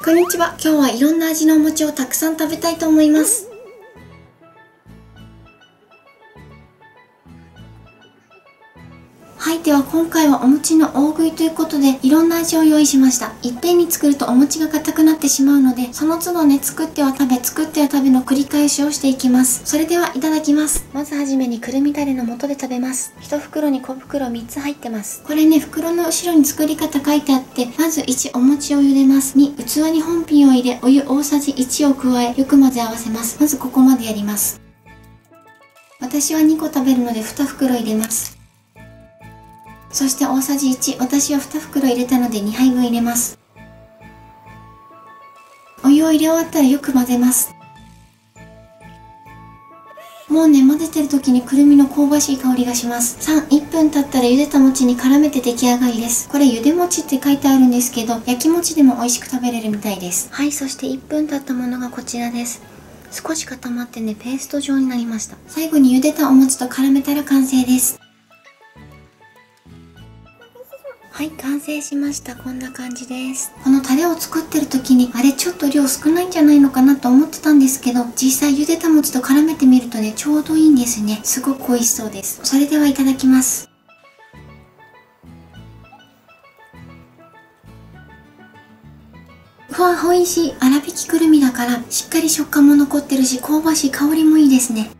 こんにちは。今日はいろんな味のお餅をたくさん食べたいと思います。はい、では今回はお餅の大食いということでいろんな味を用意しました。いっぺんに作るとお餅が硬くなってしまうので、その都度ね、作っては食べ、作っては食べの繰り返しをしていきます。それではいただきます。まずはじめにくるみだれの素で食べます。1袋に小袋3つ入ってます。これね、袋の後ろに作り方書いてあって、まず1、お餅を茹でます。2、器に本品を入れ、お湯大さじ1を加え、よく混ぜ合わせます。まずここまでやります。私は2個食べるので2袋入れます。そして大さじ1、私は2袋入れたので2杯分入れます。お湯を入れ終わったらよく混ぜます。もうね、混ぜてる時にくるみの香ばしい香りがします。3、1分経ったら茹でた餅に絡めて出来上がりです。これ茹で餅って書いてあるんですけど、焼き餅でも美味しく食べれるみたいです。はい、そして1分経ったものがこちらです。少し固まってね、ペースト状になりました。最後に茹でたお餅と絡めたら完成です。はい、完成しました。こんな感じです。このタレを作ってる時に、あれちょっと量少ないんじゃないのかなと思ってたんですけど、実際茹でた餅と絡めてみるとね、ちょうどいいんですね。すごく美味しそうです。それではいただきます。うわ、美味しい。粗挽きくるみだから、しっかり食感も残ってるし、香ばしい香りもいいですね。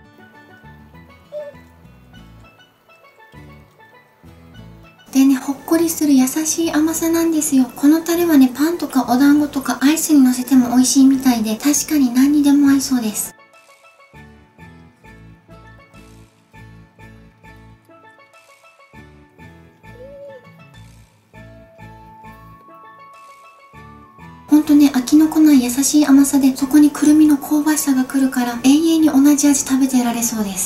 でね、ほっこりする優しい甘さなんですよ。このタレはね、パンとかお団子とかアイスに乗せても美味しいみたいで、確かに何にでも合いそうです。ほんとね、飽きのこない優しい甘さで、そこにくるみの香ばしさが来るから、永遠に同じ味食べてられそうです。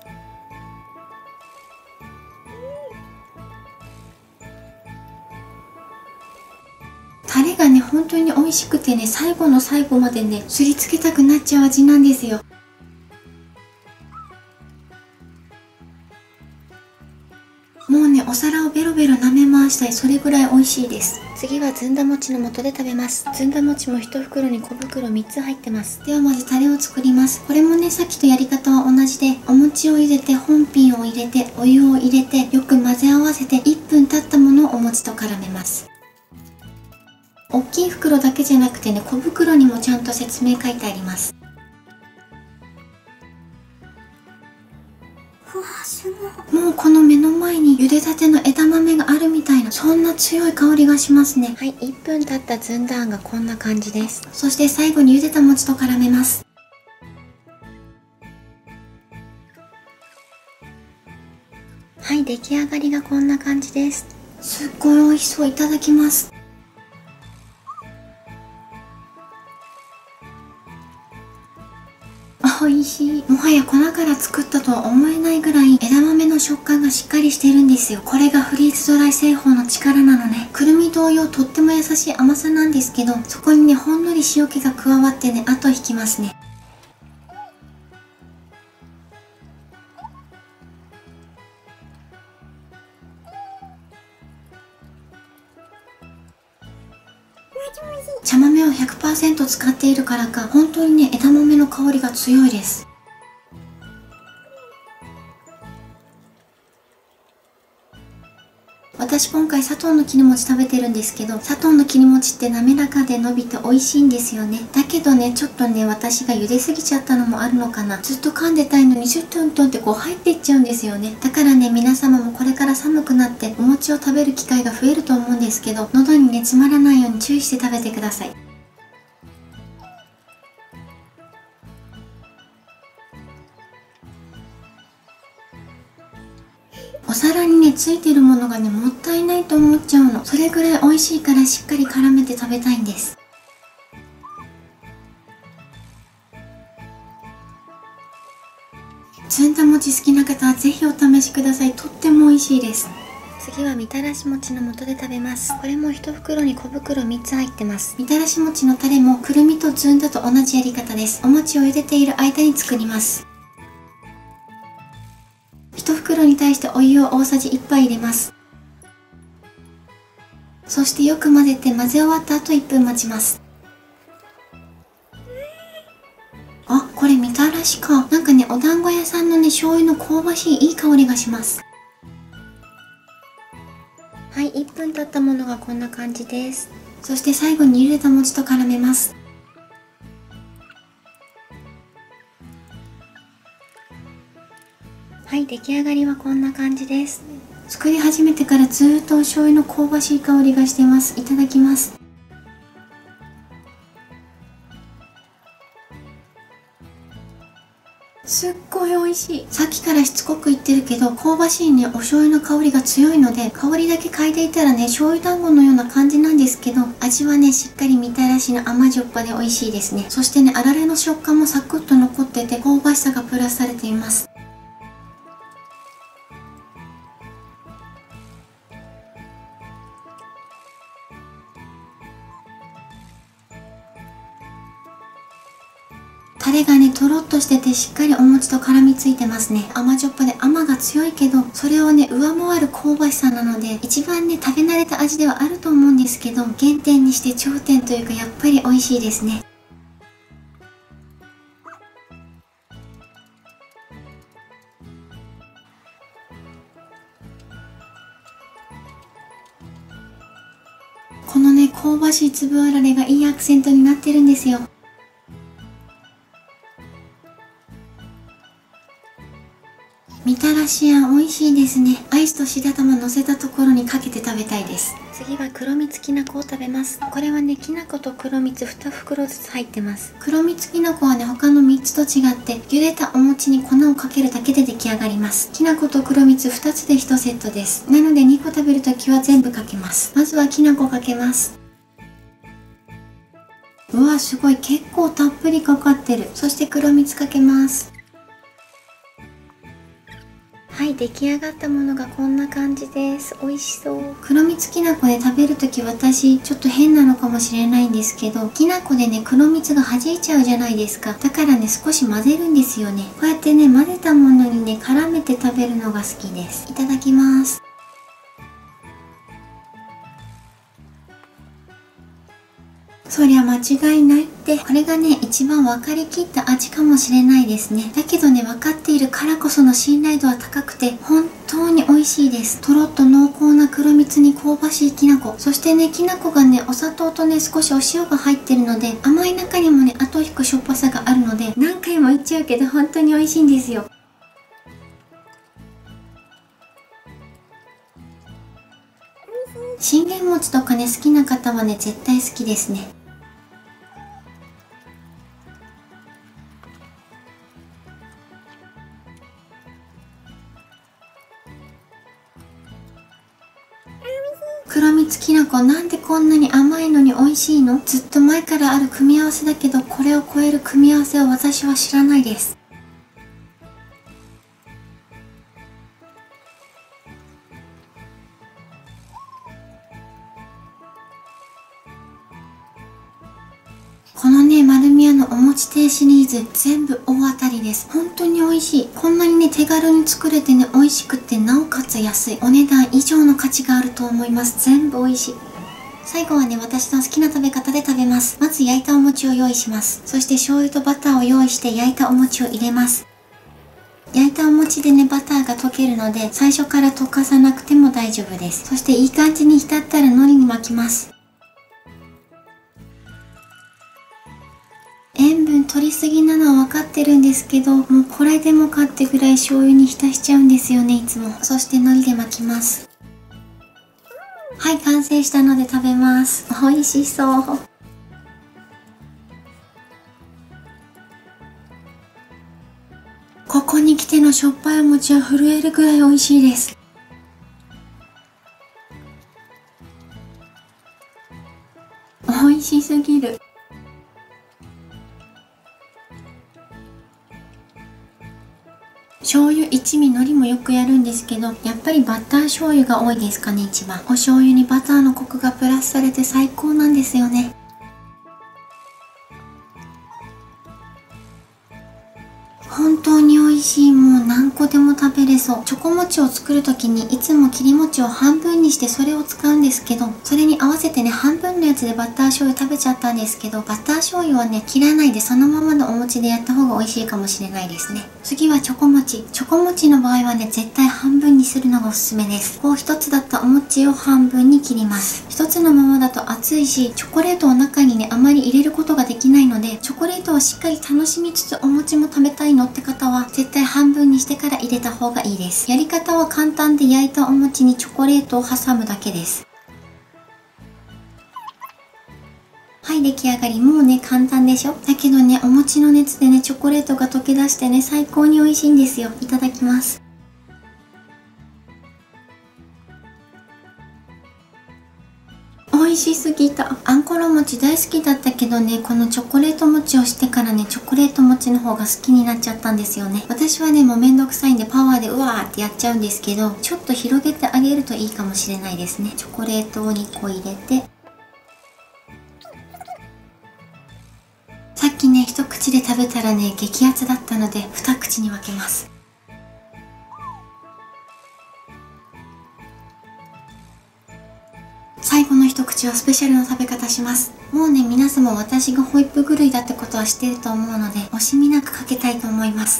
タレがね、本当に美味しくてね、最後の最後までね、すりつけたくなっちゃう味なんですよ。もうね、お皿をベロベロ舐め回したい、それぐらい美味しいです。次はずんだ餅の素で食べます。ずんだ餅も1袋に小袋3つ入ってます。ではまずタレを作ります。これもね、さっきとやり方は同じで、お餅を茹でて、本品を入れて、お湯を入れて、よく混ぜ合わせて、1分経ったものをお餅と絡めます。大きい袋だけじゃなくてね、小袋にもちゃんと説明書いてあります。うわ、すごい。もうこの目の前に茹でたての枝豆があるみたいな、そんな強い香りがしますね。はい、1分経ったずんだあんがこんな感じです。そして最後に茹でた餅と絡めます。はい、出来上がりがこんな感じです。すっごい美味しそう。いただきます。美味しい。もはや粉から作ったとは思えないぐらい枝豆の食感がしっかりしてるんですよ。これがフリーズドライ製法の力なのね。くるみ同様とっても優しい甘さなんですけど、そこにね、ほんのり塩気が加わってね、後引きますね。茶豆を 100% 使っているからか、本当にね、枝豆の香りが強いです。私今回砂糖の切り餅食べてるんですけど、砂糖の切り餅って滑らかで伸びて美味しいんですよね。だけどね、ちょっとね、私が茹ですぎちゃったのもあるのかな。ずっと噛んでたいのにシュットントンってこう入っていっちゃうんですよね。だからね、皆様もこれから寒くなってお餅を食べる機会が増えると思うんですけど、喉にね、詰まらないように注意して食べてください。お皿にね、ついてるものがね、もったいないと思っちゃうの。それぐらい美味しいからしっかり絡めて食べたいんです。ずんだ餅好きな方はぜひお試しください。とっても美味しいです。次はみたらし餅の素で食べます。これも1袋に小袋3つ入ってます。みたらし餅のタレもくるみとずんだと同じやり方です。お餅を茹でている間に作ります。1袋に対してお湯を大さじ1杯入れます。 そしてよく混ぜて、混ぜ終わった後1分待ちます。あ、これみたらしか。なんかね、お団子屋さんのね、醤油の香ばしいいい香りがします。はい、1分経ったものがこんな感じです。そして最後に茹でた餅と絡めます。はい、出来上がりはこんな感じです。作り始めてからずーっとお醤油の香ばしい香りがしています。いただきます。すっごい美味しい。さっきからしつこく言ってるけど、香ばしいね、お醤油の香りが強いので、香りだけ嗅いでいたらね、醤油団子のような感じなんですけど、味はね、しっかりみたらしの甘じょっぱで美味しいですね。そしてね、あられの食感もサクッと残ってて、香ばしさがプラスされています。タレがね、とろっとしててしっかりお餅と絡みついてますね。甘じょっぱで甘が強いけど、それをね、上回る香ばしさなので、一番ね、食べ慣れた味ではあると思うんですけど、原点にして頂点というか、やっぱり美味しいですね。このね、香ばしい粒あられがいいアクセントになってるんですよ。みたらしあん美味しいですね。アイスと白玉乗せたところにかけて食べたいです。次は黒蜜きなこを食べます。これはね、きな粉と黒蜜2袋ずつ入ってます。黒蜜きなこはね、他の3つと違って、茹でたお餅に粉をかけるだけで出来上がります。きな粉と黒蜜2つで1セットです。なので2個食べるときは全部かけます。まずはきな粉かけます。うわ、すごい。結構たっぷりかかってる。そして黒蜜かけます。はい、出来上がったものがこんな感じです。美味しそう。黒蜜きなこで食べるとき私、ちょっと変なのかもしれないんですけど、きなこでね、黒蜜が弾いちゃうじゃないですか。だからね、少し混ぜるんですよね。こうやってね、混ぜたものにね、絡めて食べるのが好きです。いただきます。そりゃ間違いないって。これがね、一番分かりきった味かもしれないですね。だけどね、分かっているからこその信頼度は高くて、本当に美味しいです。とろっと濃厚な黒蜜に香ばしいきな粉。そしてね、きな粉がね、お砂糖とね、少しお塩が入ってるので、甘い中にもね、後引くしょっぱさがあるので、何回も言っちゃうけど、本当に美味しいんですよ。信玄餅とかね、好きな方はね、絶対好きですね。黒蜜きな粉、なんでこんなに甘いのに美味しいの？ずっと前からある組み合わせだけど、これを超える組み合わせを私は知らないです。このね、丸美屋のお餅亭シリーズ、全部大当たりです。本当に美味しい。こんなにね、手軽に作れてね、美味しくって、なおかつ安い。お値段以上の価値があると思います。全部美味しい。最後はね、私の好きな食べ方で食べます。まず焼いたお餅を用意します。そして醤油とバターを用意して焼いたお餅を入れます。焼いたお餅でね、バターが溶けるので、最初から溶かさなくても大丈夫です。そしていい感じに浸ったら海苔に巻きます。塩分取りすぎなのは分かってるんですけど、もうこれでもかってぐらい醤油に浸しちゃうんですよね、いつも。そして海苔で巻きます。はい、完成したので食べます。美味しそう。ここに来てのしょっぱいお餅は震えるぐらい美味しいです。美味しすぎる。醤油一味海苔もよくやるんですけど、やっぱりバター醤油が多いですかね、一番。お醤油にバターのコクがプラスされて最高なんですよね。本当に美味味しい。もう何個でも食べれそう。チョコ餅を作る時にいつも切り餅を半分にしてそれを使うんですけど、それに合わせてね、半分のやつでバッター醤油食べちゃったんですけど、バッター醤油はね、切らないでそのままのお餅でやった方が美味しいかもしれないですね。次はチョコ餅。チョコ餅の場合はね、絶対半分にするのがおすすめです。こう一つだったお餅を半分に切ります。一つのままだと熱いし、チョコレートを中にね、あまり入れることができないので、チョコレートをしっかり楽しみつつお餅も食べたいのって方は、絶対半分にしてから入れた方がいいです。やり方は簡単で、焼いたお餅にチョコレートを挟むだけです。はい、出来上がり。もうね、簡単でしょ？だけどね、お餅の熱でね、チョコレートが溶け出してね、最高に美味しいんですよ。いただきます。美味しすぎた。あんころ餅大好きだったけどね、このチョコレート餅をしてからね、チョコレート餅の方が好きになっちゃったんですよね。私はね、もうめんどくさいんでパワーでうわーってやっちゃうんですけど、ちょっと広げてあげるといいかもしれないですね。チョコレートを2個入れて、さっきね、一口で食べたらね、激アツだったので、2口に分けます。最後の一口はスペシャルな食べ方します。もうね、皆様私がホイップ狂いだってことは知ってると思うので、惜しみなくかけたいと思います。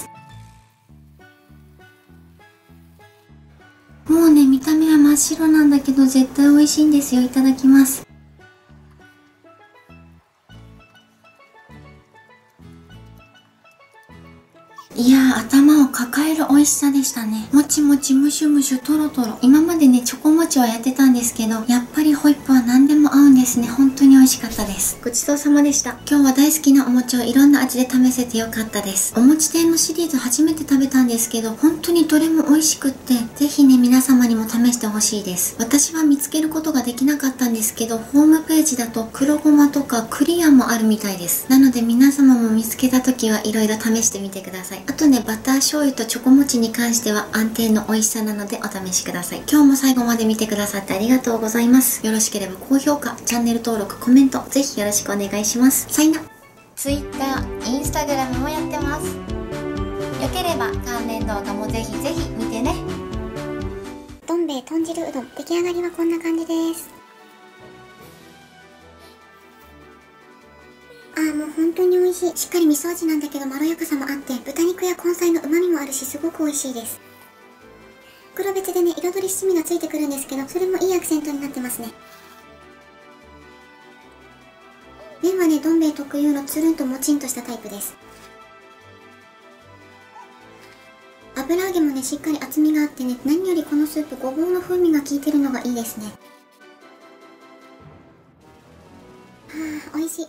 もうね、見た目は真っ白なんだけど絶対美味しいんですよ。いただきます。いやー、頭を抱える美味しさでしたね。もちもち、むしゅむしゅ、とろとろ。今までね、チョコ餅はやってたんですけど、やっぱりホイップは何でも合うんですね。本当に美味しかったです。ごちそうさまでした。今日は大好きなお餅をいろんな味で試せてよかったです。お餅店のシリーズ初めて食べたんですけど、本当にどれも美味しくって、ぜひね、皆様にも試してほしいです。私は見つけることができなかったんですけど、ホームページだと黒ごまとかクリアもあるみたいです。なので皆様も見つけた時はいろいろ試してみてください。あとね、バター醤油とチョコ餅に関しては安定の美味しさなのでお試しください。今日も最後まで見てくださってありがとうございます。よろしければ高評価、チャンネル登録、コメント、ぜひよろしくお願いします。さよなら。Twitter、Instagram もやってます。よければ関連動画もぜひぜひ見てね。 どん兵衛豚汁うどん、出来上がりはこんな感じです。もう本当に美味しい。しっかり味噌味なんだけどまろやかさもあって、豚肉や根菜の旨味もあるし、すごく美味しいです。袋別でね、彩り七味がついてくるんですけど、それもいいアクセントになってますね。麺はね、どん兵衛特有のつるんともちんとしたタイプです。油揚げもね、しっかり厚みがあってね、何よりこのスープ、ごぼうの風味が効いてるのがいいですね。美味しい。